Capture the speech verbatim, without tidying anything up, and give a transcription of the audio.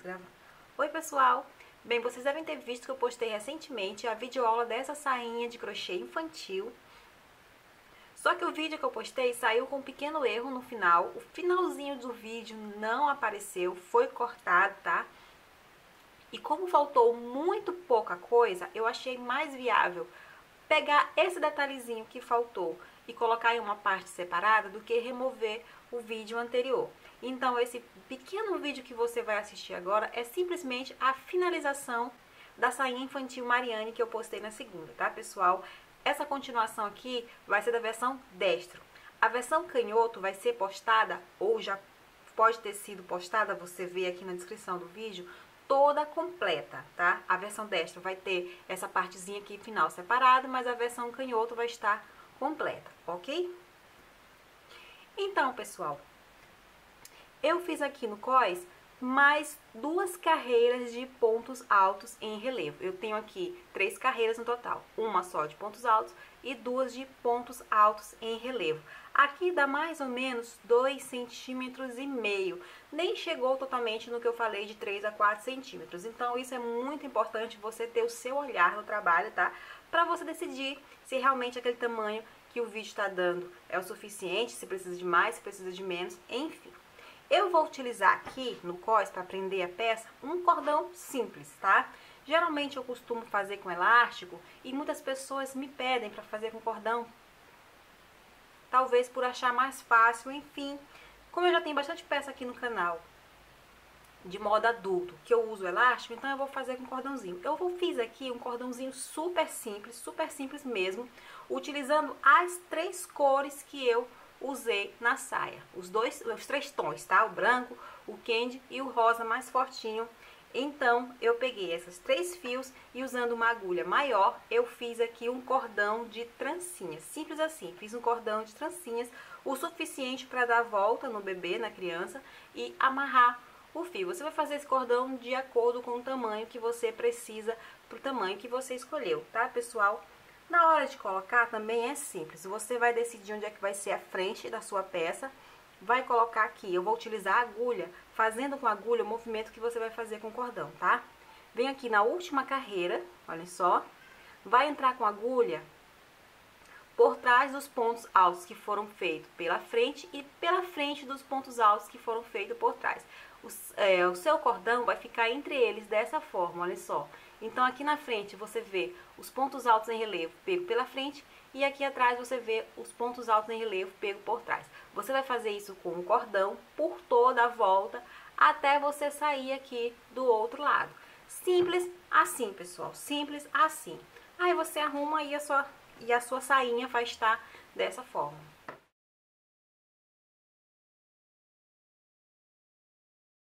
gravar. Oi pessoal, bem, vocês devem ter visto que eu postei recentemente a videoaula dessa sainha de crochê infantil. Só que o vídeo que eu postei saiu com um pequeno erro no final. O finalzinho do vídeo não apareceu, foi cortado, tá? E como faltou muito pouca coisa, eu achei mais viável pegar esse detalhezinho que faltou e colocar em uma parte separada do que remover o vídeo anterior. Então esse pequeno vídeo que você vai assistir agora é simplesmente a finalização da sainha infantil Mariane que eu postei na segunda, tá pessoal? Essa continuação aqui vai ser da versão destro. A versão canhoto vai ser postada, ou já pode ter sido postada, você vê aqui na descrição do vídeo, toda completa, tá? A versão destro vai ter essa partezinha aqui final separada, mas a versão canhoto vai estar completa, ok? Então, pessoal, eu fiz aqui no cós mais duas carreiras de pontos altos em relevo. Eu tenho aqui três carreiras no total, uma só de pontos altos e duas de pontos altos em relevo. Aqui dá mais ou menos dois centímetros e meio, nem chegou totalmente no que eu falei de três a quatro centímetros. Então isso é muito importante você ter o seu olhar no trabalho, tá? Para você decidir se realmente aquele tamanho que o vídeo está dando é o suficiente, se precisa de mais, se precisa de menos, enfim. Eu vou utilizar aqui no cós, para prender a peça, um cordão simples, tá? Geralmente eu costumo fazer com elástico e muitas pessoas me pedem para fazer com cordão, talvez por achar mais fácil, enfim. Como eu já tenho bastante peça aqui no canal de moda adulto, que eu uso elástico, então eu vou fazer com cordãozinho. Eu vou, fiz aqui um cordãozinho super simples, super simples mesmo, utilizando as três cores que eu usei na saia, os dois, os três tons, tá? O branco, o candy e o rosa mais fortinho. Então eu peguei esses três fios e usando uma agulha maior, eu fiz aqui um cordão de trancinhas, simples assim. Fiz um cordão de trancinhas, o suficiente para dar volta no bebê, na criança, e amarrar o fio. Você vai fazer esse cordão de acordo com o tamanho que você precisa, pro tamanho que você escolheu, tá, pessoal? Na hora de colocar também é simples, você vai decidir onde é que vai ser a frente da sua peça, vai colocar aqui, eu vou utilizar a agulha, fazendo com a agulha o movimento que você vai fazer com o cordão, tá? Vem aqui na última carreira, olha só, vai entrar com a agulha por trás dos pontos altos que foram feitos pela frente e pela frente dos pontos altos que foram feitos por trás. O, é, o seu cordão vai ficar entre eles dessa forma, olha só. Então aqui na frente você vê os pontos altos em relevo pego pela frente e aqui atrás você vê os pontos altos em relevo pego por trás. Você vai fazer isso com o cordão por toda a volta até você sair aqui do outro lado. Simples assim, pessoal, simples assim. Aí você arruma e a sua, e a sua sainha vai estar dessa forma.